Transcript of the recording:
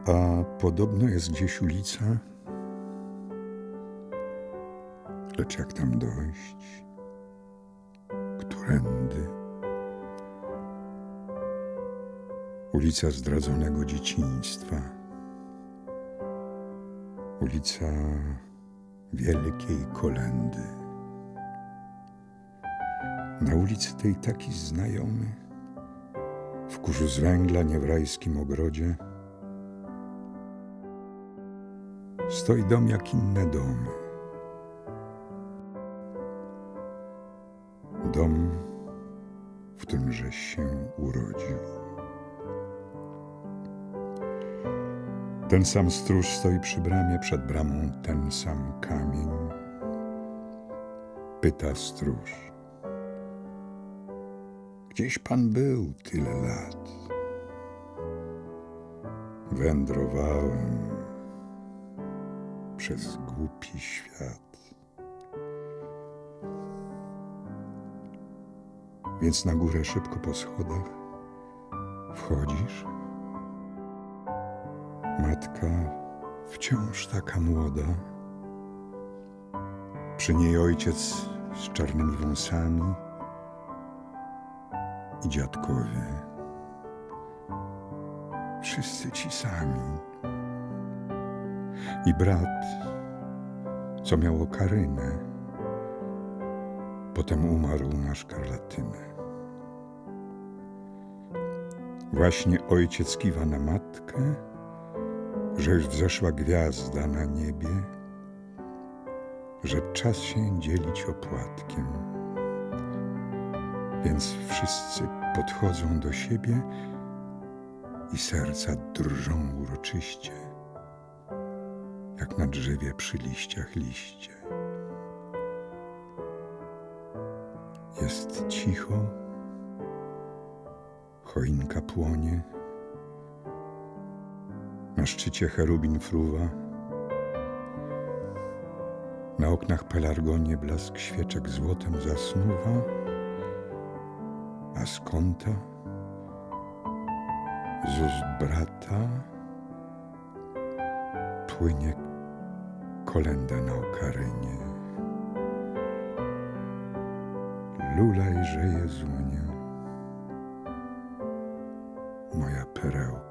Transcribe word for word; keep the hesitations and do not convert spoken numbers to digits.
A podobno jest gdzieś ulica, lecz jak tam dojść? Którędy? Ulica zdradzonego dzieciństwa, ulica wielkiej kolędy. Na ulicy tej taki znajomy, w kurzu z węgla niewrajskim ogrodzie, stoi dom jak inne domy. Dom, w którymżeś się urodził. Ten sam stróż stoi przy bramie, przed bramą ten sam kamień. Pyta stróż: gdzieś pan był tyle lat? Wędrowałem przez głupi świat. Więc na górę szybko po schodach wchodzisz. Matka wciąż taka młoda, przy niej ojciec z czarnymi wąsami i dziadkowie, wszyscy ci sami. I brat, co miał okarynę, potem umarł na szkarlatynę. Właśnie ojciec kiwa na matkę, że już wzeszła gwiazda na niebie, że czas się dzielić opłatkiem. Więc wszyscy podchodzą do siebie i serca drżą uroczyście, jak na drzewie przy liściach liście. Jest cicho, choinka płonie, na szczycie cherubin fruwa, na oknach pelargonie blask świeczek złotem zasnuwa, a z kąta, z ust brata, płynie kolęda na okarynie. Lulaj, że Jezunia, moja perełka.